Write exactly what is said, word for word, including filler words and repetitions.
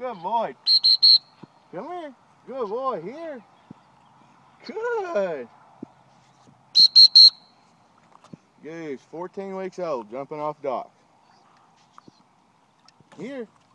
Good boy. Come here. Good boy. Here. Good. Goose, fourteen weeks old, jumping off dock. Here.